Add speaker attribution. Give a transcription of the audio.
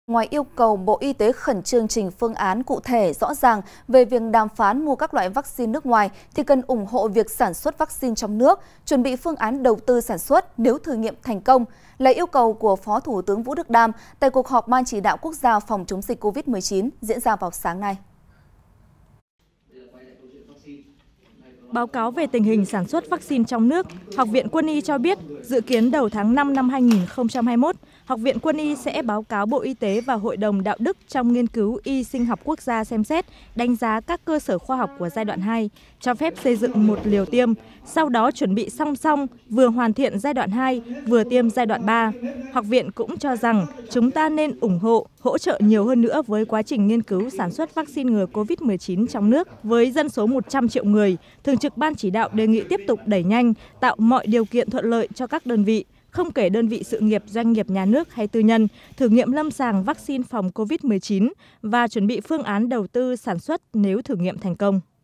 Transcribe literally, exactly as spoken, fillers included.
Speaker 1: Ngoài yêu cầu Bộ Y tế khẩn trương trình phương án cụ thể rõ ràng về việc đàm phán mua các loại vaccine nước ngoài, thì cần ủng hộ việc sản xuất vaccine trong nước, chuẩn bị phương án đầu tư sản xuất nếu thử nghiệm thành công, là yêu cầu của Phó Thủ tướng Vũ Đức Đam tại cuộc họp Ban Chỉ đạo Quốc gia phòng chống dịch Covid mười chín diễn ra vào sáng nay.
Speaker 2: Báo cáo về tình hình sản xuất vaccine trong nước, Học viện Quân y cho biết dự kiến đầu tháng năm năm hai nghìn không trăm hai mươi mốt, Học viện Quân y sẽ báo cáo Bộ Y tế và Hội đồng Đạo đức trong nghiên cứu y sinh học quốc gia xem xét, đánh giá các cơ sở khoa học của giai đoạn hai, cho phép xây dựng một liều tiêm, sau đó chuẩn bị song song vừa hoàn thiện giai đoạn hai, vừa tiêm giai đoạn ba. Học viện cũng cho rằng chúng ta nên ủng hộ, hỗ trợ nhiều hơn nữa với quá trình nghiên cứu sản xuất vaccine ngừa Covid mười chín trong nước. Với dân số một trăm triệu người, Thường trực Ban Chỉ đạo đề nghị tiếp tục đẩy nhanh, tạo mọi điều kiện thuận lợi cho các đơn vị, không kể đơn vị sự nghiệp, doanh nghiệp nhà nước hay tư nhân, thử nghiệm lâm sàng vaccine phòng Covid mười chín và chuẩn bị phương án đầu tư sản xuất nếu thử nghiệm thành công.